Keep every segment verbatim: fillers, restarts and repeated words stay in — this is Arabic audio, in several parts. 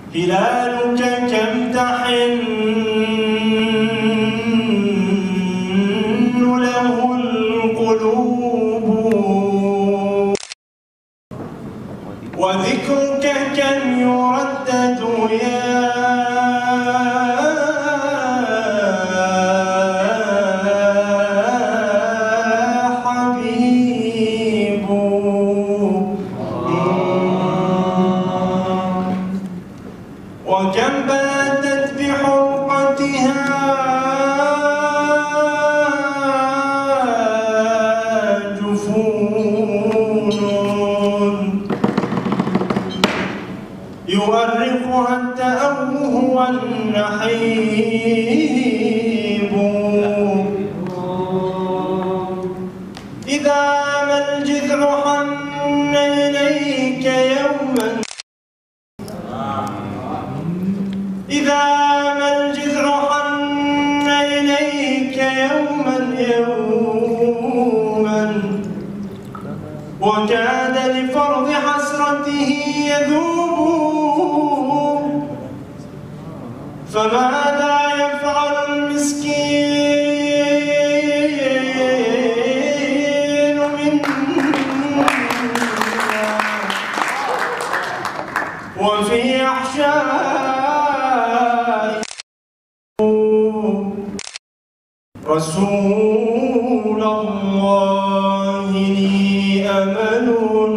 هلالك كم تحن له القلوب، وذكرك كم يردد يا حبيب. وكم باتت بحرقتها يؤرقها التأوه والنحيب. إذا ما الجذع حن إليك يوما، إذا ما الجذع حن إليك يوما يوما، وكاد لفرض حسرته يذوب، فماذا يفعل المسكين منا وفي أحشائه رسول الله لي أمل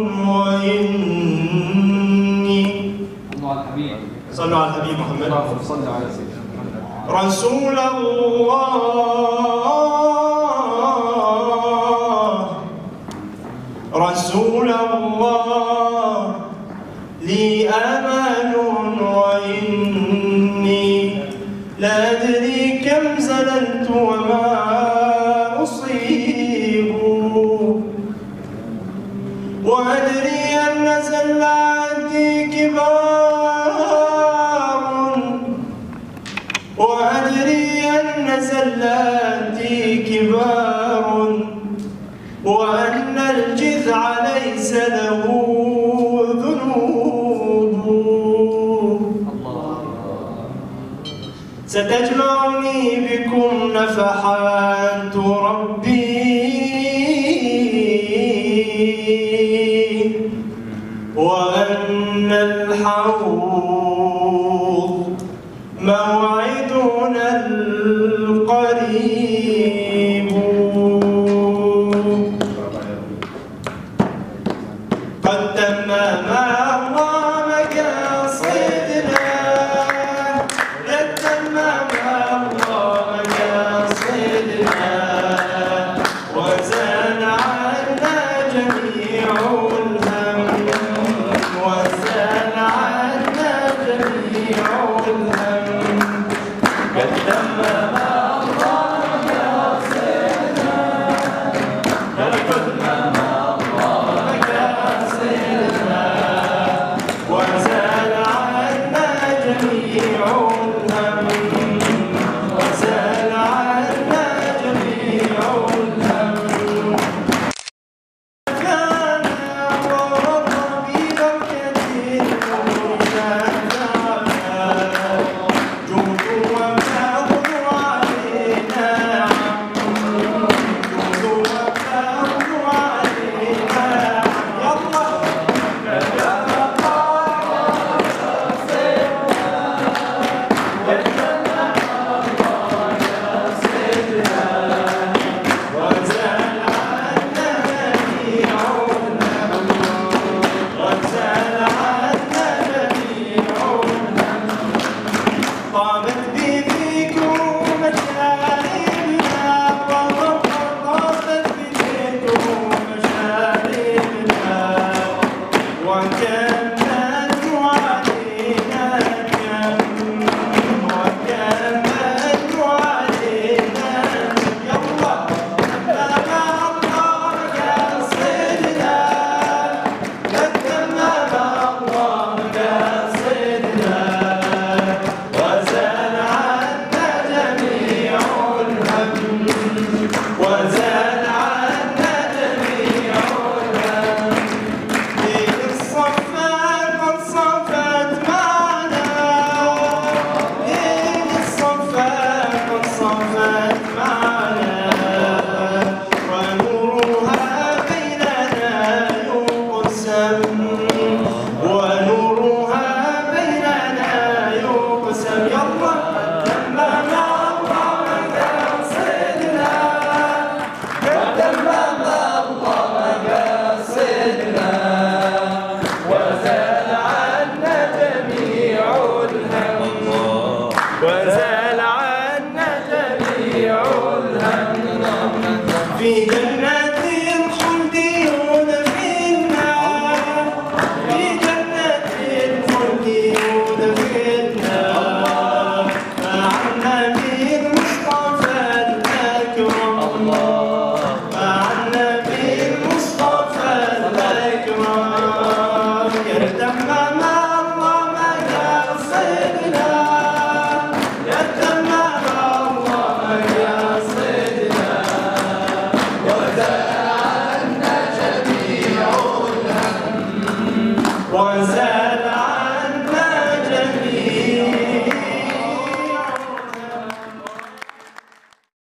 وإني. صلوا على الحبيب محمد. رسول الله رسول الله لي أمل وإني لا أدري كم زللت وما أصيب، وأدري أن زلاتي كبار، وأدري أن زلاتي كبار، وأن الجذع ليس له ذنوب. ستجمعني بكم نفحات ربي، وأن الحوض